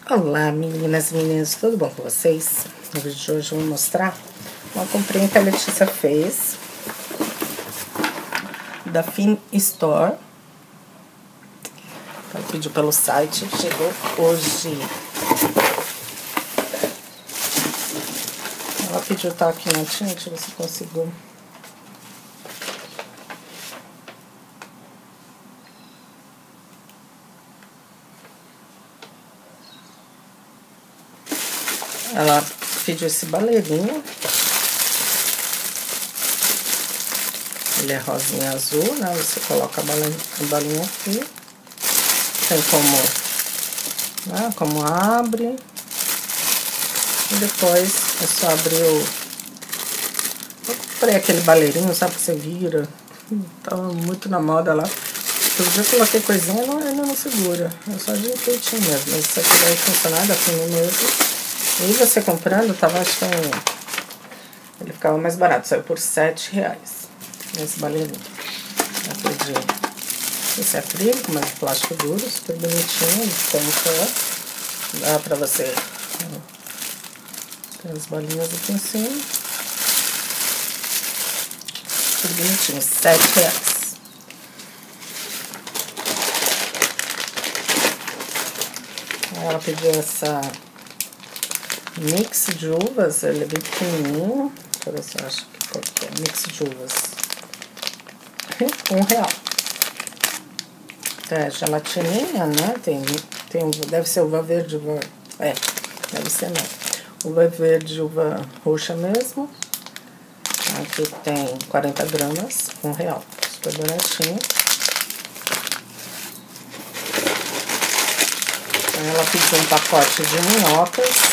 Olá, meninas e meninos, tudo bom com vocês? No vídeo de hoje eu vou mostrar uma comprinha que a Letícia fez da Fin Store. Ela pediu pelo site, chegou hoje. Ela pediu, tá aqui na tinta, deixa eu ver se consigo. Ela pediu esse baleirinho. Ele é rosinha azul, né? Você coloca a balinha aqui. Tem como, né? Como abre. E depois é só abrir o... Eu comprei aquele baleirinho, sabe, que você vira. Tava muito na moda lá. Todo dia eu coloquei coisinha, ele não segura. É só de enfeitinho mesmo. Mas isso aqui vai funcionar da Fin mesmo. E você comprando, tava, acho que ele ficava mais barato, saiu por R$7 esse baleirinho. Eu pedi esse acrílico, mas de plástico duro, super bonitinho, ele tem dá pra você ter as balinhas aqui em cima. Super bonitinho, R$7. Ela pediu essa mix de uvas, ele é bem pequenininho. Deixa eu ver se eu acho que é mix de uvas. R$1. É gelatininha, né? Deve ser uva verde, deve ser não. Uva verde, uva roxa mesmo. Aqui tem 40 gramas, R$1. Super baratinho. Ela pediu um pacote de minhocas.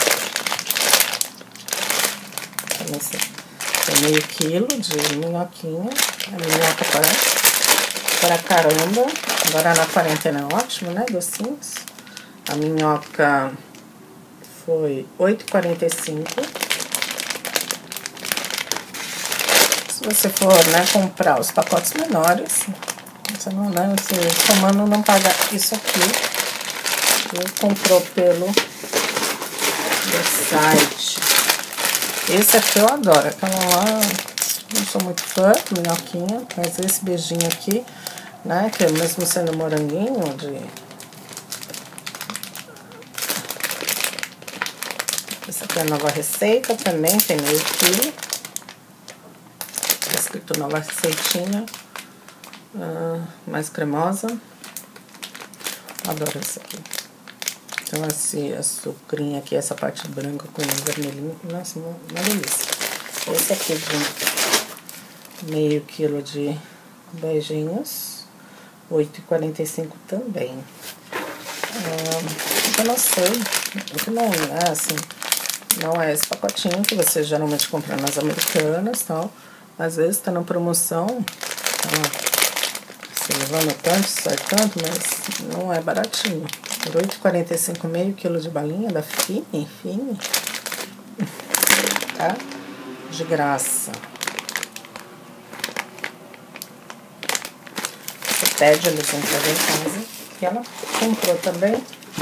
Tem meio quilo de minhoquinha. A minhoca para caramba. Agora na quarentena é ótimo, né? Docinhos. A minhoca foi R$8,45. Se você for, né, comprar os pacotes menores, você não, né? Você somando não paga isso aqui. Eu comprou pelo site. Esse aqui eu adoro, aquela lá, não sou muito fã, minhoquinha, mas esse beijinho aqui, né, que é mesmo sendo moranguinho, Essa aqui é a nova receita também, tem meio quilo. Tá escrito nova receitinha, mais cremosa. Adoro esse aqui. Então, esse açucrinho aqui, essa parte branca com o vermelhinho, nossa, uma delícia. Esse aqui de meio quilo de beijinhos, R$8,45 também. Eu não sei, que não é assim, não é esse pacotinho que você geralmente compra nas Americanas e tal. Às vezes tá na promoção, você levando tanto, sai tanto, mas não é baratinho. Por R$8,45, meio quilo de balinha da Fini, tá? De graça. Você pede, eles vão trazer em casa. E ela comprou também.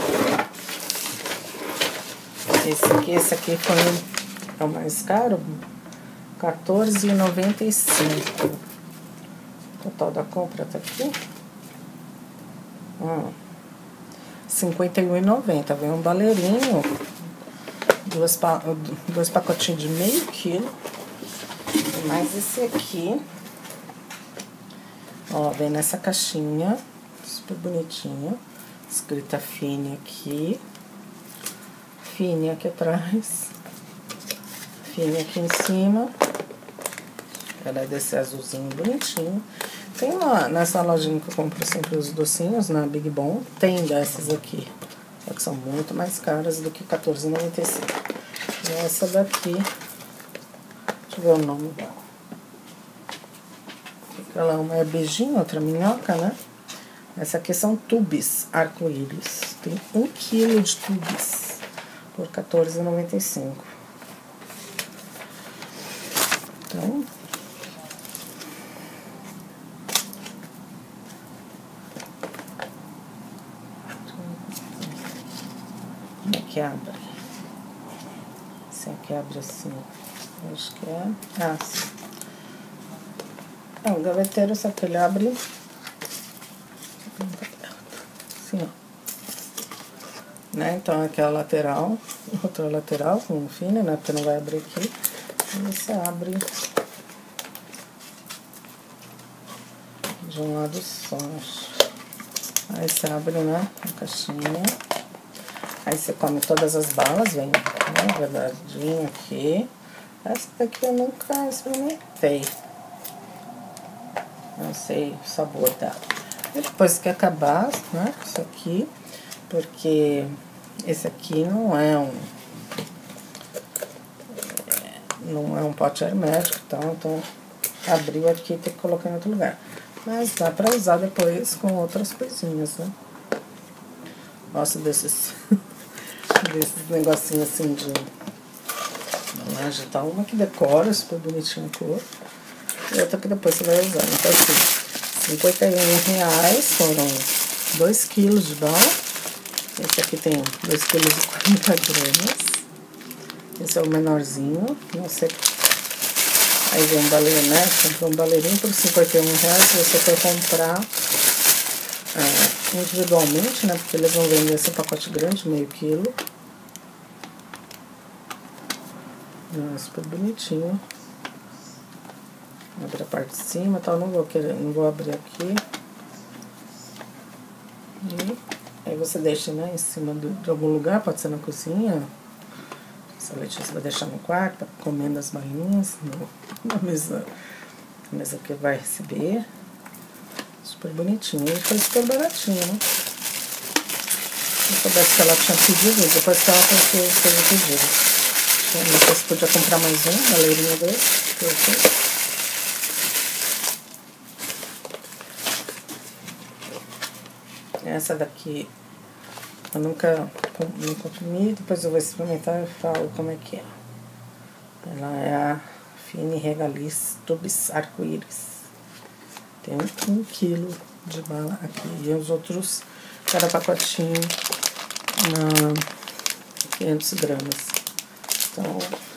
Esse aqui foi o mais caro, R$14,95. O total da compra tá aqui. R$51,90. Vem um baleirinho, dois pacotinhos de meio quilo. E mais esse aqui. Ó, vem nessa caixinha, super bonitinha. Escrita Fini aqui. Fini aqui atrás. Fini aqui em cima. Ela é desse azulzinho bonitinho. Tem nessa lojinha que eu compro sempre os docinhos, na Big Bom, tem dessas aqui. Só que são muito mais caras do que R$14,95. E essa daqui, deixa eu ver o nome dela. Ela uma é beijinho, outra minhoca, né? Essa aqui são tubes arco-íris. Tem 1 quilo de tubes por R$14,95. Então... que abre? Esse aqui abre assim, acho que é... Ah, sim. O gaveteiro, só que ele abre assim, ó. Né? Então, aqui é a lateral, outra lateral com fine, né? Porque não vai abrir aqui. E você abre de um lado só, acho. Aí você abre, né? A caixinha. Aí você come todas as balas, vem, né? Verdadinho aqui. Essa daqui eu nunca experimentei. Não sei o sabor dela. E depois que acabar, né? Isso aqui, porque esse aqui não é um pote hermético, então abriu aqui e tem que colocar em outro lugar. Mas dá pra usar depois com outras coisinhas, né? Gosto desses negocinhos assim de embalagem e tal. Uma que decora, super bonitinha a cor. E outra que depois você vai usar. Então, assim, R$51 foram 2 quilos de bala. Esse aqui tem 2 quilos e 40 gramas. Esse é o menorzinho, não sei. Aí vem um baleirinho, né? Comprou um baleirinho por R$51. Se você for comprar individualmente, né? Porque eles vão vender esse pacote grande, meio quilo. Super bonitinho. Abre a parte de cima, tal. Não vou abrir aqui. E aí você deixa, né, em cima de algum lugar, pode ser na cozinha. Essa Letícia vai deixar no quarto, tá comendo as balinhas na mesa que vai receber. Super bonitinho. E foi super baratinho, né? Se eu soubesse que ela tinha pedido, depois que ela fez o pedido. Não sei se podia comprar mais um, baleirinho desse. Essa daqui eu nunca comi, depois eu vou experimentar e falo como é que é. Ela é a Fine Regalis Tubes Arco-Íris. Tem 1 quilo de bala aqui. E os outros, cada pacotinho, 500 gramas. Então,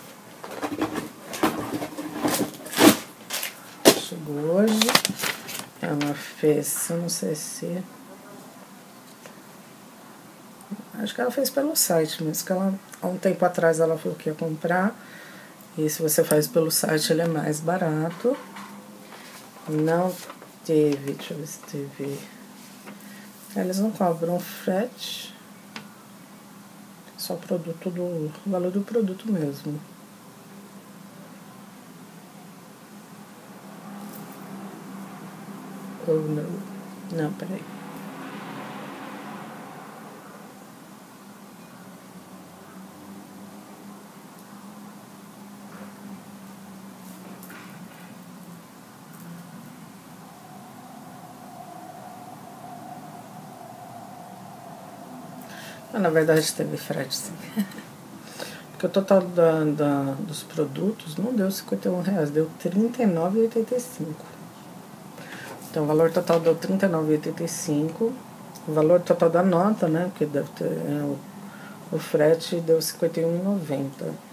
chegou hoje. Ela fez, eu não sei se... Acho que ela fez pelo site mesmo, que ela, há um tempo atrás ela falou que ia comprar. E se você faz pelo site, ele é mais barato. Não teve, deixa eu ver se teve... Eles não cobram frete. Só o valor do produto mesmo. Ou não? Não, peraí. Na verdade teve frete, sim. Porque o total dos produtos não deu R$51, deu R$39,85. Então o valor total deu R$39,85. O valor total da nota, né? Porque deve ter o frete deu R$51,90.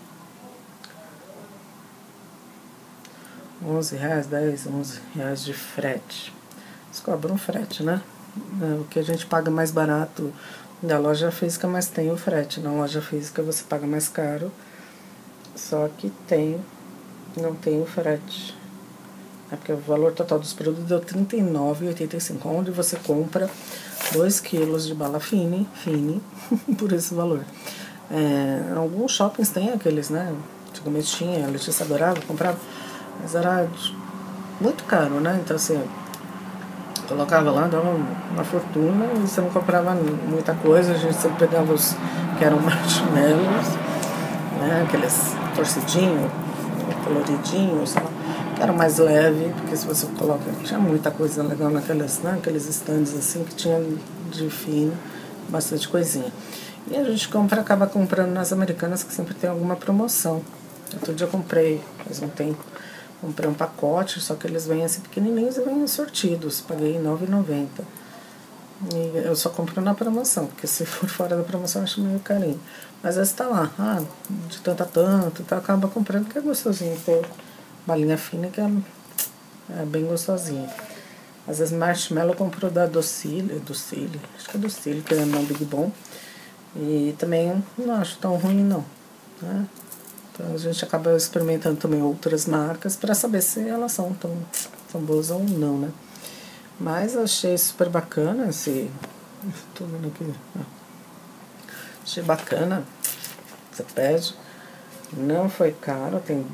R$11, 10, R$11 de frete. Eles cobram frete, né? O que a gente paga mais barato da loja física, mas tem o frete. Na loja física você paga mais caro, só que não tem o frete. É porque o valor total dos produtos deu R$39,85, onde você compra 2 quilos de bala fine por esse valor. Alguns shoppings tem aqueles, né? Antigamente tinha, a Letícia adorava, comprava, mas era muito caro, né? Então assim, colocava lá, dava uma fortuna e você não comprava muita coisa. A gente sempre pegava os que eram marshmallows, né? Aqueles torcidinhos, coloridinhos, que eram mais leve, porque se você coloca, tinha muita coisa legal naqueles stands assim que tinha de fino, bastante coisinha. E a gente acaba comprando nas Americanas, que sempre tem alguma promoção. Outro dia eu comprei, faz um tempo. Comprei um pacote, só que eles vêm assim pequenininhos e vêm sortidos. Paguei R$9,90. E eu só compro na promoção, porque se for fora da promoção eu acho meio carinho. Mas esse tá lá, de tanto a tanto, então acaba comprando, que é gostosinho ter balinha fina, que é bem gostosinho. Às vezes marshmallow eu compro da Docile, acho que é Docile, que é no Big Bom. E também não acho tão ruim não, né? Então a gente acaba experimentando também outras marcas para saber se elas são tão boas ou não, né? Mas achei super bacana esse... Tô vendo aqui. Achei bacana. Você pede. Não foi caro. Tem...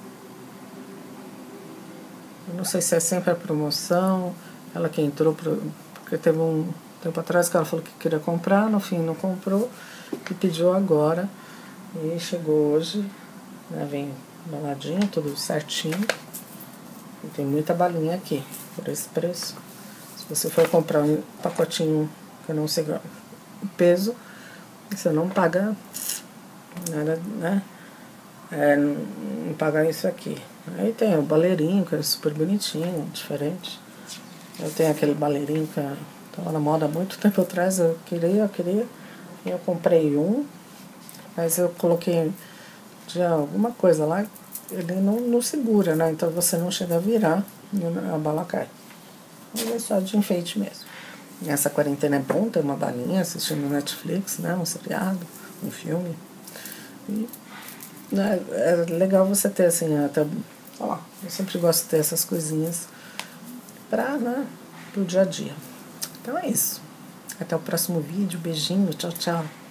Eu não sei se é sempre a promoção. Ela que entrou... Porque teve um tempo atrás que ela falou que queria comprar. No fim não comprou. E pediu agora. E chegou hoje. Né, vem embaladinho, tudo certinho. E tem muita balinha aqui. Por esse preço. Se você for comprar um pacotinho que eu não sei o peso, você não paga nada, né? Não paga isso aqui. Aí tem o baleirinho, que é super bonitinho, diferente. Eu tenho aquele baleirinho que estava na moda há muito tempo atrás, eu queria, e eu comprei um, mas eu coloquei de alguma coisa lá, ele não segura, né? Então você não chega a virar, a bala cai. Mas é só de enfeite mesmo. Essa quarentena é bom ter uma balinha assistindo Netflix, né? Um seriado, um filme. E, né, é legal você ter assim, até, ó, eu sempre gosto de ter essas coisinhas pra, né, pro dia a dia. Então é isso. Até o próximo vídeo. Beijinho. Tchau, tchau.